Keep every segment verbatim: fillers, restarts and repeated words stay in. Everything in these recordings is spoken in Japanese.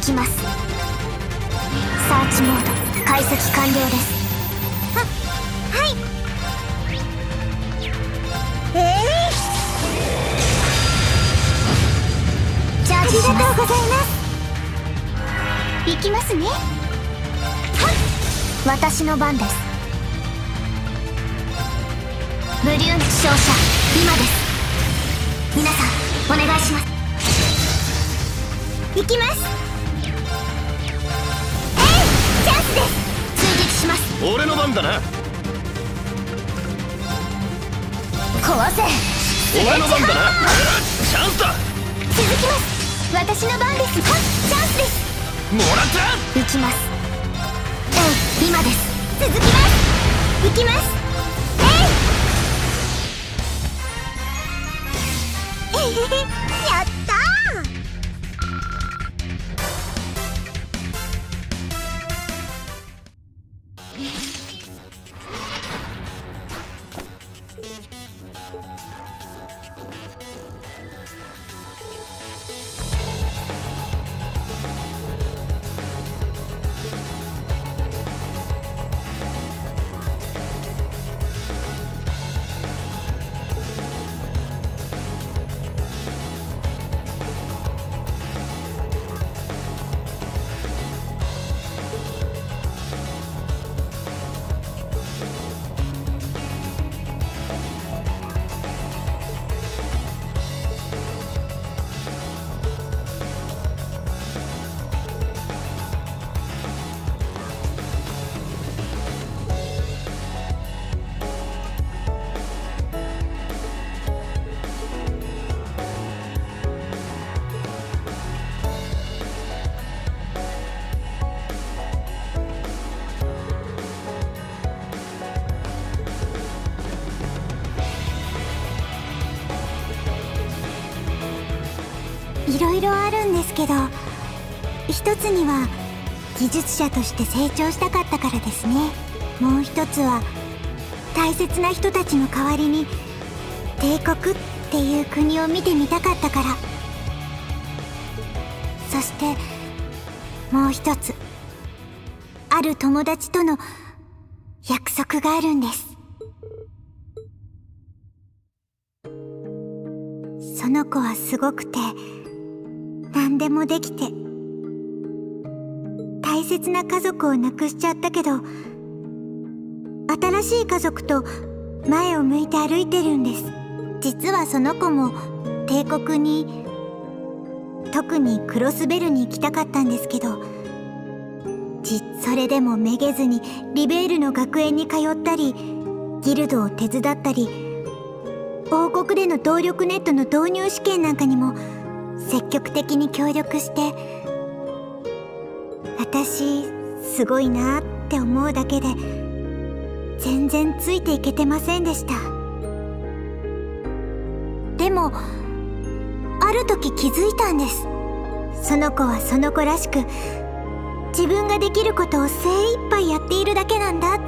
きます。サーチモード解析完了です。は、はい。えー、チャージします。ありがとうございます。行きますね。はっ、私の番です。ブリューン勝者今です。皆さんお願いします。行きます。えい、チャンスです。追撃します。 俺の番だな。 壊せ。 俺の番だな。チャンスだ。 続きます。私の番です。はっ、チャンスです。 もらった。 行きます。えい、今です。続きます。行きます。えいやったー。いろいろあるんですけど、一つには技術者として成長したかったからですね。もう一つは大切な人たちの代わりに帝国っていう国を見てみたかったから。そしてもう一つ、ある友達との約束があるんです。その子はすごくて何でもできて、大切な家族を亡くしちゃったけど、新しい家族と前を向いて歩いてるんです。実はその子も帝国に、特にクロスベルに行きたかったんですけど、じそれでもめげずにリベールの学園に通ったり、ギルドを手伝ったり、王国での動力ネットの導入試験なんかにも積極的に協力して、私すごいなって思うだけで全然ついていけてませんでした。でもある時気づいたんです。その子はその子らしく、自分ができることを精一杯やっているだけなんだって。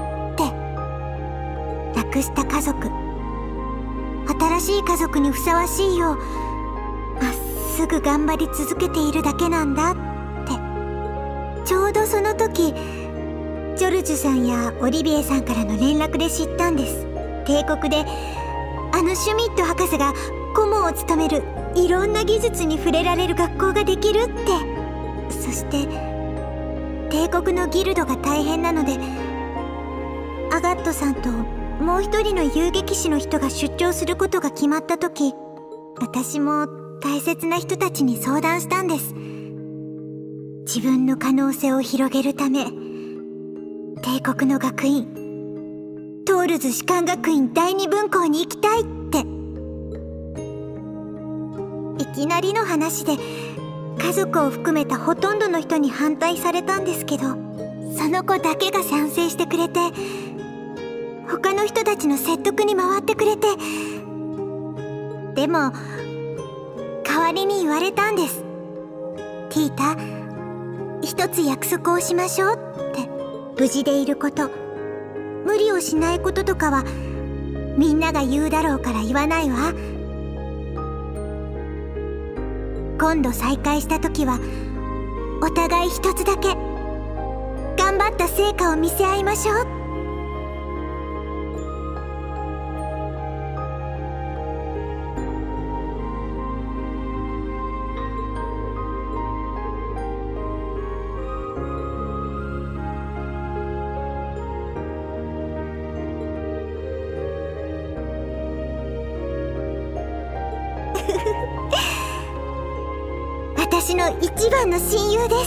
亡くした家族、新しい家族にふさわしいようまっすぐ頑張り続けているだけなんだって。ちょうどその時、ジョルジュさんやオリビエさんからの連絡で知ったんです。帝国であのシュミット博士が顧問を務めるいろんな技術に触れられる学校ができるって。そして帝国のギルドが大変なので、アガットさんともう一人の遊撃士の人が出張することが決まった時、私も大切な人たちに相談したんです。自分の可能性を広げるため、帝国の学院、トールズ士官学院第二分校に行きたいって。いきなりの話で家族を含めたほとんどの人に反対されたんですけど、その子だけが賛成してくれて、他の人たちの説得に回ってくれて。でも代わりに言われたんです。ティータ、一つ約束をしましょうって。無事でいること、無理をしないこととかはみんなが言うだろうから言わないわ。今度再会した時はお互い一つだけ頑張った成果を見せ合いましょう。私の一番の親友です。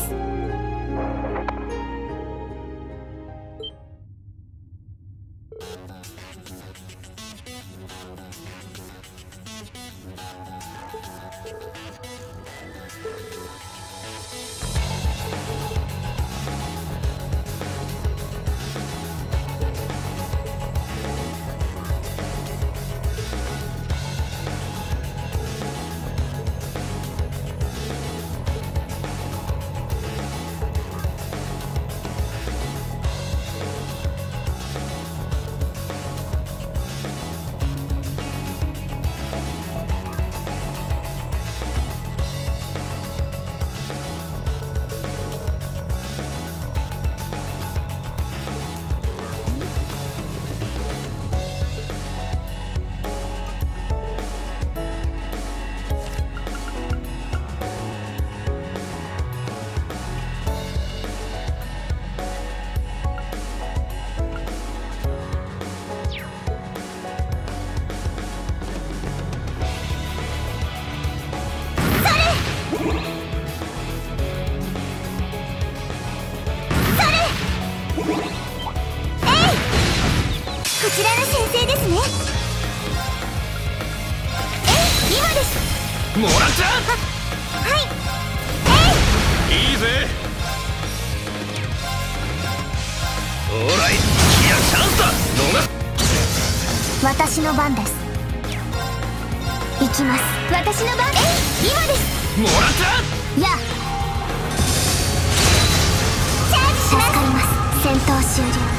こちらの先生ですね。えい、今です。 もらっちゃは、はい。 えい、いいぜ。オーライ、いやチャンスだ。逃私の番です。行きます。私の番。えい、今です。 もらっちゃやチャージします。助かります。戦闘終了。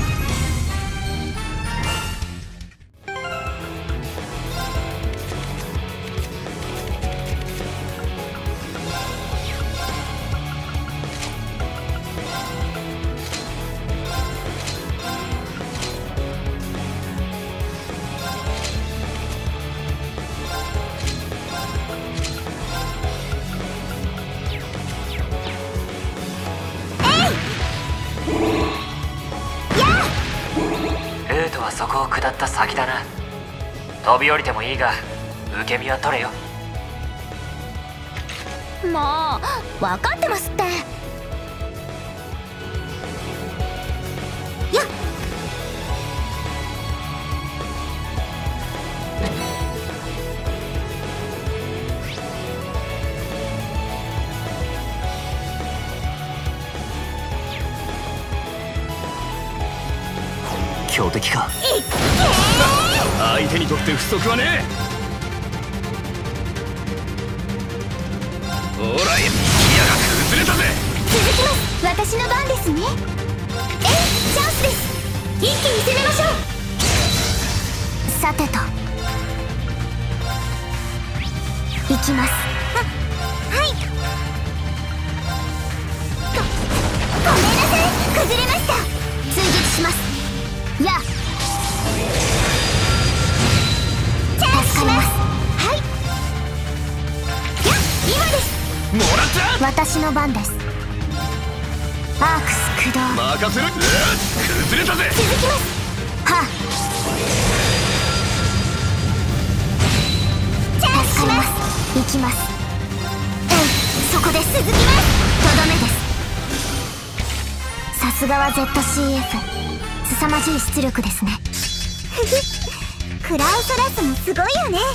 ルートはそこを下った先だな。飛び降りてもいいが受け身は取れよ。 もう分かってますって。やっ強敵か。相手にとって不足はねえ。オーライ、ギアが崩れたぜ。 続きます。私の番ですね。えい、チャンスです。一気に攻めましょう。さてと行きます。は、はい。ご、ごめんなさい、崩れました。追撃します。やチャージします。はい。や今です。 もらっちゃ私の番です。アークス駆動。 任せる。崩れたぜ。 続きます。はあチャージします。行きます。えい、そこで続きます。とどめです。さすがは ゼットシーエフ、凄まじい出力ですね。クラウソラスもすごいよね。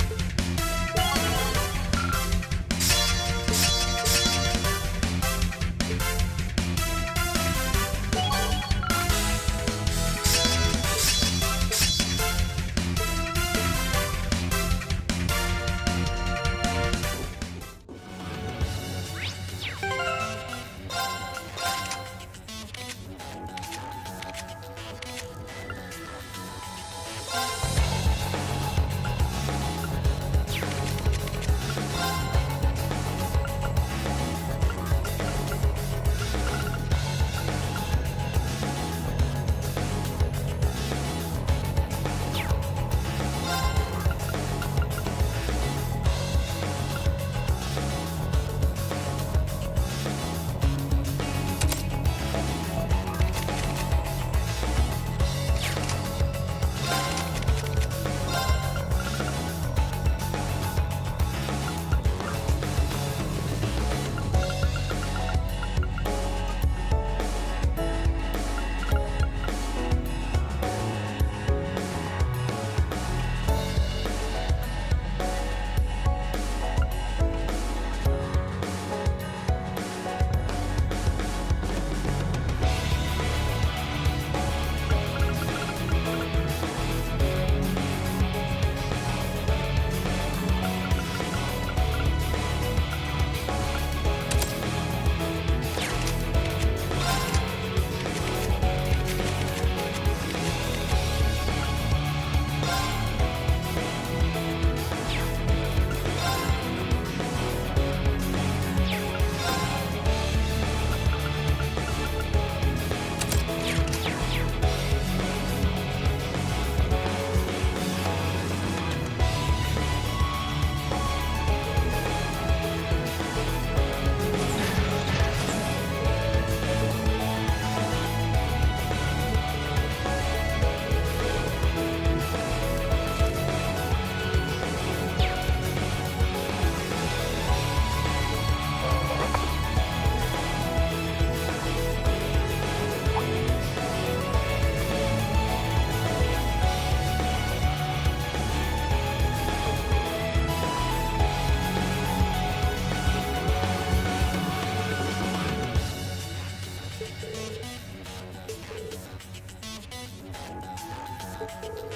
う